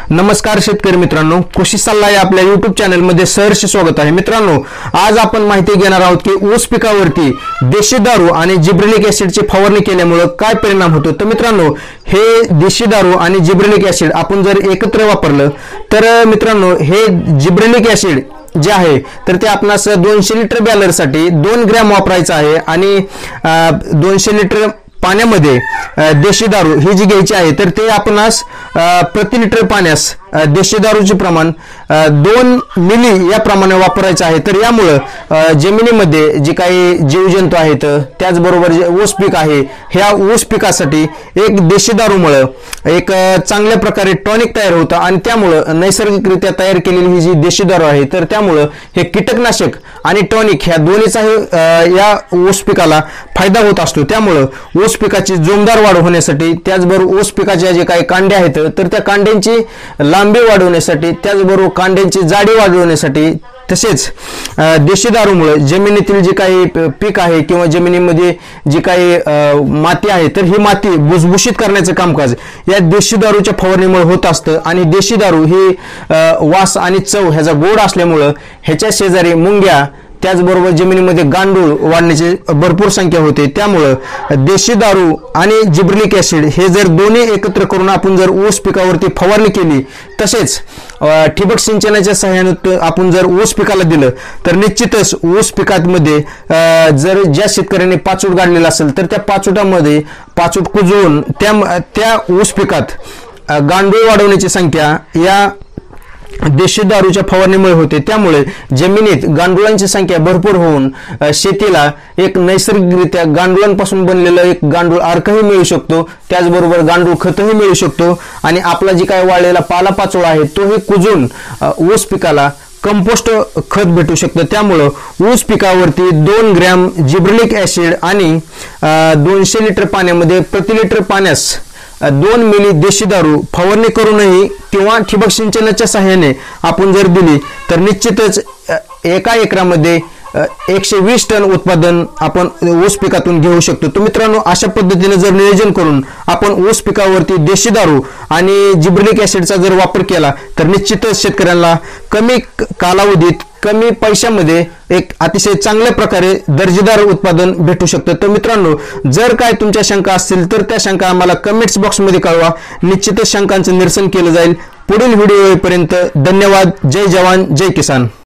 नमस्कार शेतकरी मित्रांनो, कृषी सल्ला या आपल्या YouTube चॅनल मध्ये सहर्ष स्वागत आहे। मित्रांनो, आज आपण माहिती घेणार आहोत की ऊस पिकावरती देशी दारू आणि जिब्रेलिक ऍसिडची फवारणी केल्यामुळे काय परिणाम होतो। तर मित्रांनो, हे देशी दारू आणि जिब्रेलिक ऍसिड आपण जर एकत्र वापरलं तर मित्रांनो, हे जिब्रेलिक ऍसिड जे आहे तर ते आपणास 200 लिटर बॅलरसाठी 2 ग्रॅम वापरायचं आहे आणि 200 लिटर पाण्यामध्ये देशी दारू ही जी घ्यायची आहे तर ते आपणास प्रति लिटर पाण्यास देशी दारूचे प्रमाण 2 मिली या प्रमाणे वापरायचं आहे। तर यामुळे जमिनीमध्ये जे काही जीवजंतू आहेत त्याचबरोबर जे ऊस पीक आहे ह्या ऊस पिकासाठी एक देशी दारूमुळे एक चांगल्या प्रकारे टॉनिक तयार होतं आणि त्यामुळे नैसर्गिकरित्या तयार केलेली ही जी देशी दारू आहे तर त्यामुळे हे कीटकनाशक आणि टॉनिक ह्या दोन्हीचाही या ऊस पिकाला फायदा होत असतो। त्यामुळे ऊस पिकाची जोमदार वाढ होण्यासाठी त्याचबरोबर ऊस पिकाच्या जे काही कांडे आहेत तर त्या कांड्यांची लांबी वाढवण्यासाठी त्याचबरोबर कांड्यांची जाडी वाढवण्यासाठी तसेच देशी दारूमुळे जमिनीतील जे काही पीक आहे किंवा जमिनीमध्ये जी काही माती आहे तर ही माती भुसभुशीत करण्याचे कामकाज या देशी दारूच्या फवारणीमुळे होत असतं आणि देशी दारू ही वास आणि चव ह्याचा गोड असल्यामुळे ह्याच्या शेजारी मुंग्या त्याचबरोबर जमिनीमध्ये गांडूळ वाढण्याची भरपूर संख्या होते। त्यामुळे देशी दारू आणि जिब्रेलिक ऍसिड हे जर दोन्ही एकत्र करून आपण जर ऊस पिकावरती फवारणी केली तसेच ठिबक सिंचनाच्या सहाय्याने आपण जर ऊस पिकाला दिलं तर निश्चितच ऊस पिकामध्ये जर ज्या शेतकऱ्यांनी पाचूट गाडलेला असेल तर त्या पाचूटामध्ये पाचूट कुजवून त्या ऊस पिकात गांडूळ वाढवण्याची संख्या या देशी दारूच्या फवारणीमुळे होते। त्यामुळे जमिनीत गांडुळांची संख्या भरपूर होऊन शेतीला एक नैसर्गिकरित्या गांडुळांपासून बनलेलं एक गांडूळ अर्कही मिळू शकतो, त्याचबरोबर गांडूळ खतही मिळू शकतो आणि आपला जी काय वाळलेला पालापाचोळा आहे तोही कुजून ऊस पिकाला कंपोस्ट खत भेटू शकतं। त्यामुळे ऊस पिकावरती 2 ग्रॅम जिब्रेलिक ऍसिड आणि 200 लिटर पाण्यामध्ये प्रति लिटर पाण्यास 2 मिली देशी दारू फवारणी करूनही किंवा ठिबक सिंचनाच्या सहाय्याने आपण जर दिली तर निश्चितच एका एकरामध्ये 120 टन उत्पादन आपण ऊस पिकातून घेऊ शकतो। तर मित्रांनो, अशा पद्धतीने जर नियोजन करून आपण ऊस पिकावरती देशी दारू आणि जिब्रेलिक ऍसिडचा जर वापर केला तर निश्चितच शेतकऱ्यांना कमी कालावधीत कमी पैशामध्ये एक अतिशय चांगल्या प्रकारे दर्जेदार उत्पादन भेटू शकतं। तर मित्रांनो, जर काय तुमच्या शंका असतील तर त्या शंका आम्हाला कमेंट्स बॉक्समध्ये कळवा, निश्चितच शंकांचं निरसन केलं जाईल। पुढील व्हिडिओ पर्यंत धन्यवाद। जय जवान जय किसान।